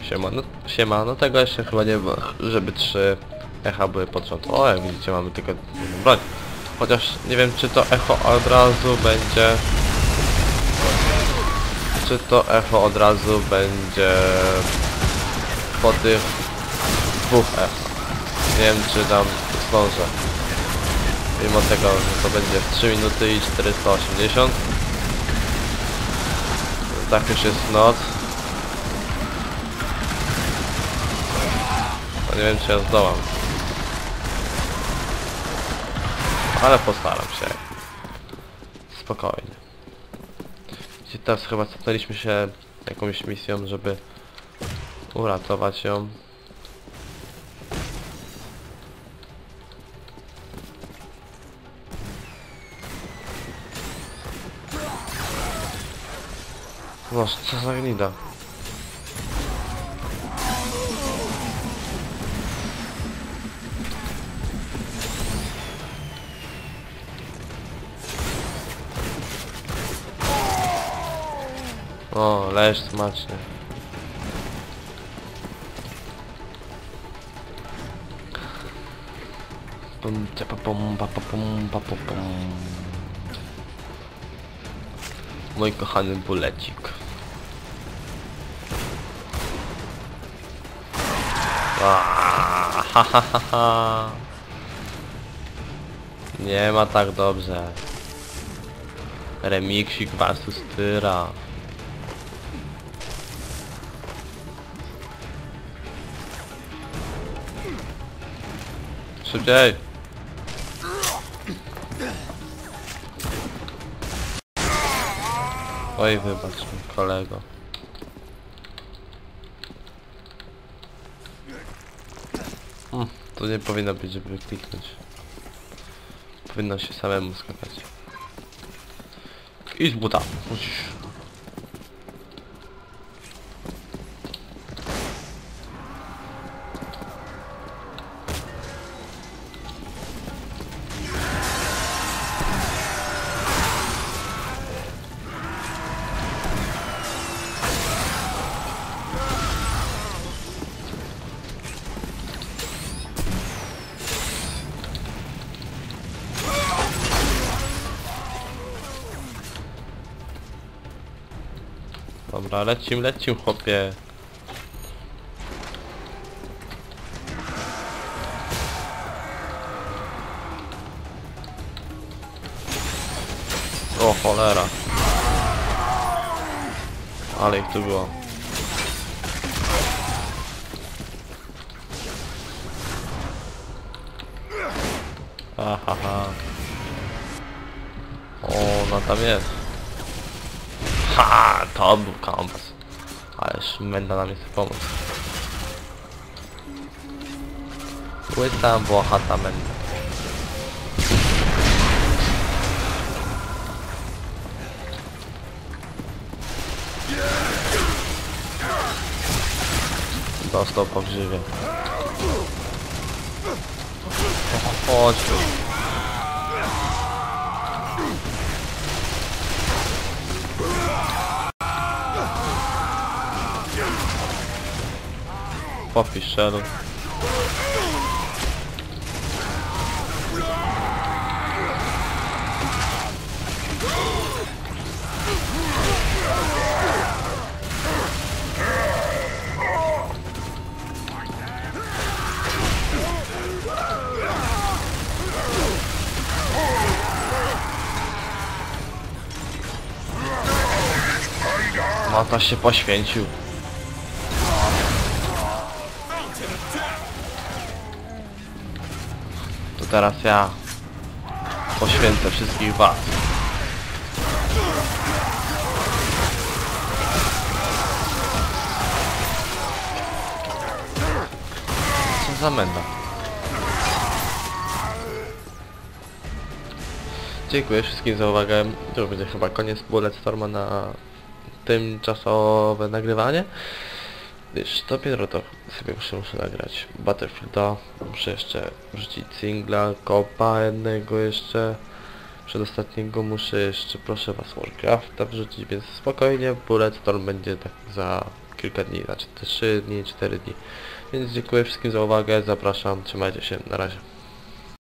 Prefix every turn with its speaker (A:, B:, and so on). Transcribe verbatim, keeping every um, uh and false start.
A: Siema, no siema, no tego jeszcze chyba nie było, żeby trzy echa były pod rząd. O, jak widzicie, mamy tylko jedną broń. Chociaż nie wiem, czy to echo od razu będzie... Czy to echo od razu będzie... po tych dwóch echo. Nie wiem, czy tam zdążę. Mimo tego, że to będzie w trzy minuty i czterysta osiemdziesiąt. Tak już jest noc. No nie wiem, czy ja zdołam. Ale postaram się. Spokojnie. I teraz chyba stanęliśmy się jakąś misją, żeby uratować ją. No, co za gnida. O, leż smacznie. Pum, pa, pum, pa, pa, pum, pa, pa, pum. Mój kochany bulecik. Aaaa, ha, ha, ha, ha. Nie ma tak dobrze. Remiksik versus Tyra. Szybciej! Oj, wybacz mi, kolego. Hmm, to nie powinno być, żeby kliknąć. Powinno się samemu skakać. I z buta. Musisz. Dobra, lecim, lecim, chłopie. O cholera. Ale ich tu było. Ahaha. O, no tam jest. Ha, to był kompas. Ależ Menda nam chce pomóc. Łyta włochata Menda. Dostał po grzywie. Chodź tu. Popisz szelu. Mata się poświęcił. To teraz ja poświęcę wszystkich was. Co za Menda. Dziękuję wszystkim za uwagę. To już będzie chyba koniec Bulletstorma na tymczasowe nagrywanie. Wiesz, dopiero to sobie muszę, muszę nagrać Battlefielda, muszę jeszcze wrzucić singla, kopa jednego jeszcze, przedostatniego muszę jeszcze, proszę was, Warcrafta wrzucić, więc spokojnie, Bulletstorm będzie tak za kilka dni, znaczy te trzy dni, cztery dni. Więc dziękuję wszystkim za uwagę, zapraszam, trzymajcie się, na razie.